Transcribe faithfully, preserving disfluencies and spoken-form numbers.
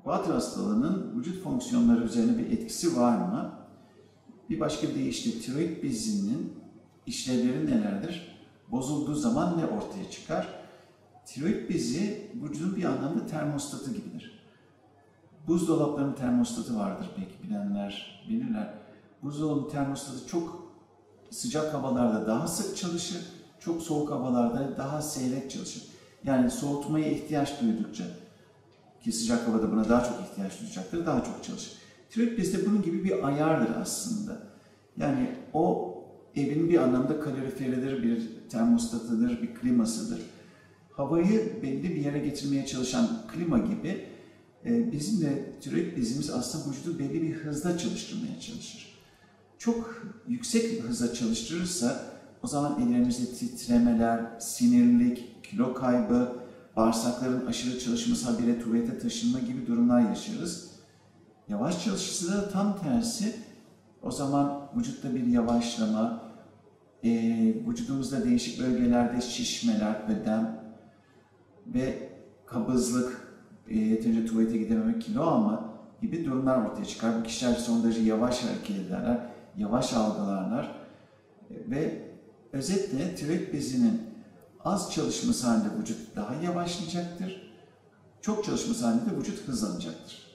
Guatr hastalığının vücut fonksiyonları üzerine bir etkisi var mı? Bir başka bir deyişle tiroid bezinin işlevleri nelerdir? Bozulduğu zaman ne ortaya çıkar? Tiroid bezi vücudun bir anlamda termostatı gibidir. Buzdolaplarının termostatı vardır, belki bilenler bilirler. Buzdolabının termostatı çok sıcak havalarda daha sık çalışır, çok soğuk havalarda daha seyrek çalışır. Yani soğutmaya ihtiyaç duydukça, ki sıcak havada buna daha çok ihtiyaç duyacaktır, daha çok çalışır. Tiroid bezi de bunun gibi bir ayardır aslında. Yani o evin bir anlamda kaloriferidir, bir termostatıdır, bir klimasıdır. Havayı belli bir yere getirmeye çalışan klima gibi bizim de tiroid bezimiz aslında vücudu belli bir hızda çalıştırmaya çalışır. Çok yüksek bir hızda çalıştırırsa o zaman ellerimizde titremeler, sinirlilik, kilo kaybı, bağırsakların aşırı çalışması habire tuvalete taşınma gibi durumlar yaşarız. Yavaş çalışırsa da tam tersi, o zaman vücutta bir yavaşlama, e, vücudumuzda değişik bölgelerde şişmeler, ödem ve kabızlık, e, yeterince tuvalete gidememek, kilo alma gibi durumlar ortaya çıkar. Bu kişiler son derece yavaş hareket ederler, yavaş algılarlar e, ve özetle tiroid bezinin az çalışması halinde vücut daha yavaşlayacaktır, çok çalışması halinde vücut hızlanacaktır.